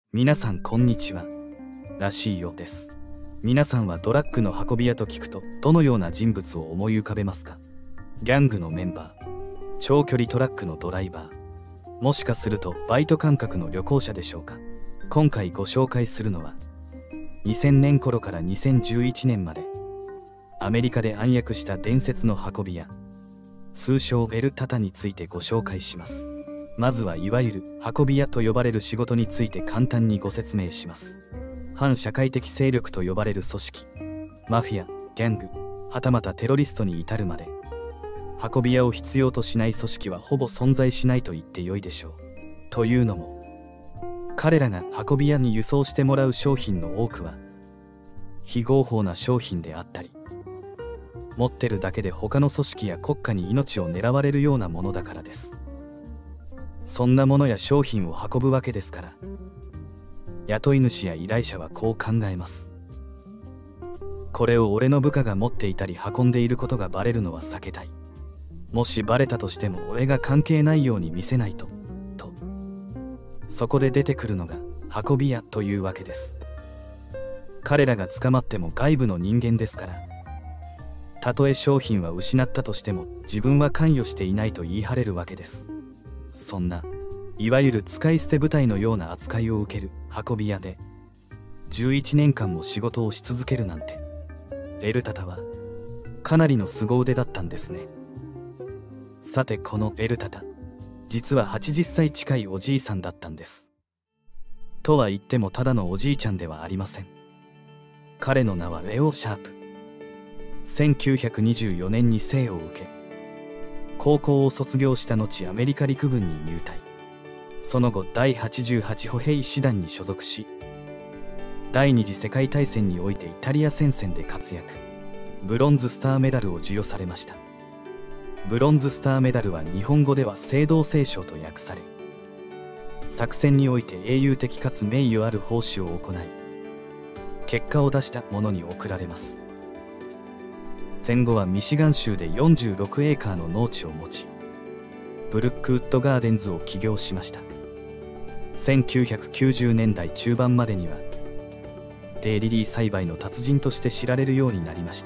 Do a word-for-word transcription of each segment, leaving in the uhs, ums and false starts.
皆さんこんにちは。らしいようです。皆さんはドラッグの運び屋と聞くとどのような人物を思い浮かべますか？ギャングのメンバー、長距離トラックのドライバー、もしかするとバイト感覚の旅行者でしょうか？今回ご紹介するのはにせんねん頃からにせんじゅういちねんまでアメリカで暗躍した伝説の運び屋、通称エルタタについてご紹介します。まずはいわゆる運び屋と呼ばれる仕事について簡単にご説明します。反社会的勢力と呼ばれる組織、マフィア、ギャング、はたまたテロリストに至るまで運び屋を必要としない組織はほぼ存在しないと言ってよいでしょう。というのも彼らが運び屋に輸送してもらう商品の多くは非合法な商品であったり、持ってるだけで他の組織や国家に命を狙われるようなものだからです。そんなものや商品を運ぶわけですから、雇い主や依頼者はこう考えます。これを俺の部下が持っていたり運んでいることがバレるのは避けたい。もしバレたとしても俺が関係ないように見せないととそこで出てくるのが運び屋というわけです。彼らが捕まっても外部の人間ですから、たとえ商品は失ったとしても自分は関与していないと言い張れるわけです。そんないわゆる使い捨て部隊のような扱いを受ける運び屋でじゅういちねんかんも仕事をし続けるなんて、エルタタはかなりの凄腕だったんですね。さてこのエルタタ、実ははちじゅっさい近いおじいさんだったんです。とは言ってもただのおじいちゃんではありません。彼の名はレオ・シャープ。せんきゅうひゃくにじゅうよねんに生を受け、高校を卒業した後アメリカ陸軍に入隊。その後だいはちじゅうはち歩兵師団に所属し、第二次世界大戦においてイタリア戦線で活躍。ブロンズスターメダルを授与されました。ブロンズスターメダルは日本語では青銅聖章と訳され、作戦において英雄的かつ名誉ある奉仕を行い結果を出した者に贈られます。戦後はミシガン州でよんじゅうろくエーカーの農地を持ち、ブルックウッドガーデンズを起業しました。せんきゅうひゃくきゅうじゅうねんだい中盤までにはデイリリー栽培の達人として知られるようになりました。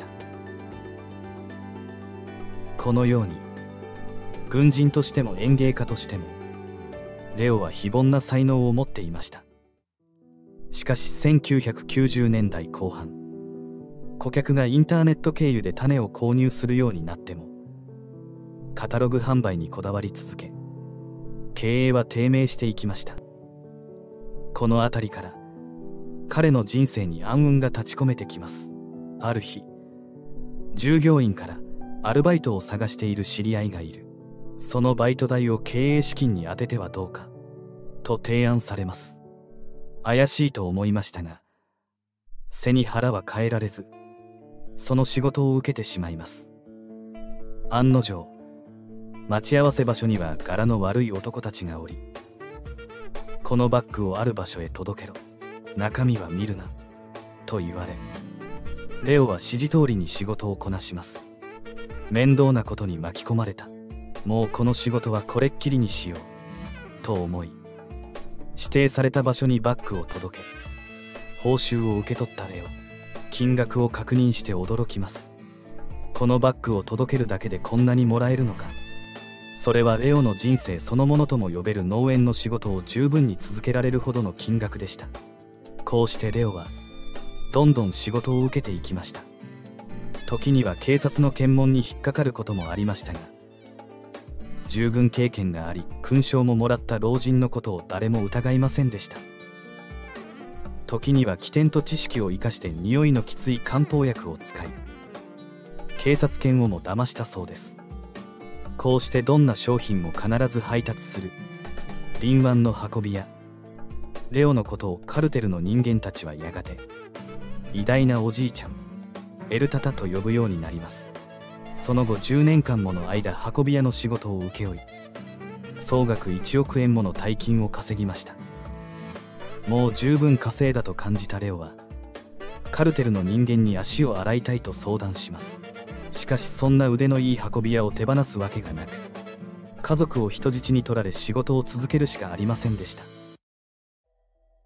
このように軍人としても園芸家としてもレオは非凡な才能を持っていました。しかしせんきゅうひゃくきゅうじゅうねんだいこう半、顧客がインターネット経由で種を購入するようになってもカタログ販売にこだわり続け、経営は低迷していきました。この辺りから彼の人生に暗雲が立ち込めてきます。ある日、従業員からアルバイトを探している知り合いがいる。そのバイト代を経営資金に充ててはどうかと提案されます。怪しいと思いましたが、背に腹は変えられず、その仕事を受けてしまいます。案の定、待ち合わせ場所には柄の悪い男たちがおり、このバッグをある場所へ届けろ、中身は見るなと言われ、レオは指示通りに仕事をこなします。面倒なことに巻き込まれた。もうこの仕事はこれっきりにしようと思い、指定された場所にバッグを届け、報酬を受け取ったレオ、金額を確認して驚きます。このバッグを届けるだけでこんなにもらえるのか。それはレオの人生そのものとも呼べる農園の仕事を十分に続けられるほどの金額でした。こうしてレオはどんどん仕事を受けていきました。時には警察の検問に引っかかることもありましたが、従軍経験があり勲章ももらった老人のことを誰も疑いませんでした。時には起点と知識を生かして匂いのきつい漢方薬を使い、警察犬をも騙したそうです。こうしてどんな商品も必ず配達する敏腕の運び屋レオのことをカルテルの人間たちはやがて偉大なおじいちゃんエルタタと呼ぶようになります。その後じゅうねんかんもの間運び屋の仕事を請け負い、総額いちおくえんもの大金を稼ぎました。もう十分稼いだと感じたレオはカルテルの人間に足を洗いたいと相談します。しかしそんな腕のいい運び屋を手放すわけがなく、家族を人質に取られ仕事を続けるしかありませんでした。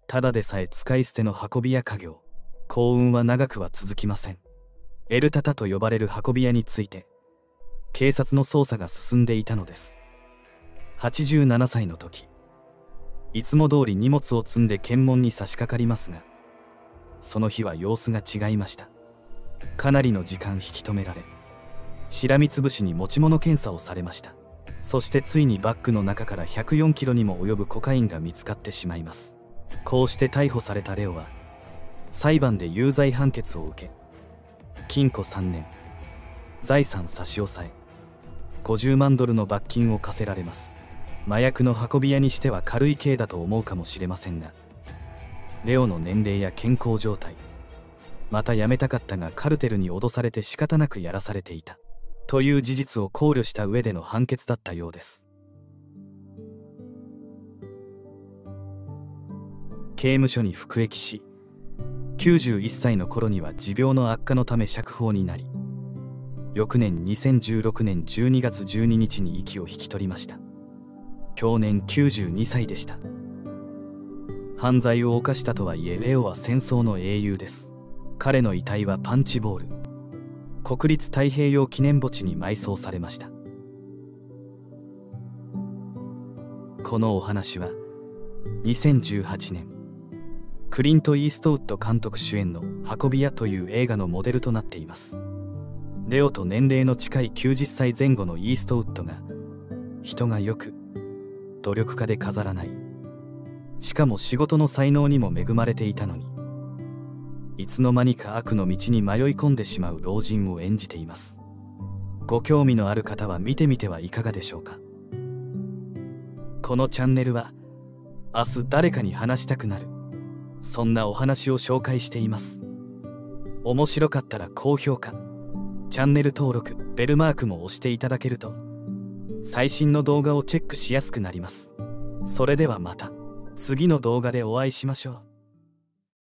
ただでさえ使い捨ての運び屋家業、幸運は長くは続きません。エルタタと呼ばれる運び屋について警察の捜査が進んでいたのです。はちじゅうななさいの時、いつも通り荷物を積んで検問に差し掛かりますが、その日は様子が違いました。かなりの時間引き止められ、しらみつぶしに持ち物検査をされました。そしてついにバッグの中からひゃくよんキロにも及ぶコカインが見つかってしまいます。こうして逮捕されたレオは裁判で有罪判決を受け、禁錮さんねん、財産差し押さえ、ごじゅうまんドルの罰金を課せられます。麻薬の運び屋にしては軽い刑だと思うかもしれませんが、レオの年齢や健康状態、また辞めたかったがカルテルに脅されて仕方なくやらされていたという事実を考慮した上での判決だったようです。刑務所に服役し、きゅうじゅういっさいの頃には持病の悪化のため釈放になり、翌年にせんじゅうろくねんじゅうにがつじゅうににちに息を引き取りました。享年きゅうじゅうにさいでした。犯罪を犯したとはいえレオは戦争の英雄です。彼の遺体はパンチボール国立太平洋記念墓地に埋葬されました。このお話はにせんじゅうはちねんクリント・イーストウッド監督主演の「運び屋」という映画のモデルとなっています。レオと年齢の近いきゅうじゅっさいぜん後のイーストウッドが人がよく努力家で飾らない、しかも仕事の才能にも恵まれていたのに、いつの間にか悪の道に迷い込んでしまう老人を演じています。ご興味のある方は見てみてはいかがでしょうか。このチャンネルは明日誰かに話したくなる、そんなお話を紹介しています。面白かったら高評価、チャンネル登録、ベルマークも押していただけると最新の動画をチェックしやすくなります。それではまた次の動画でお会いしましょう。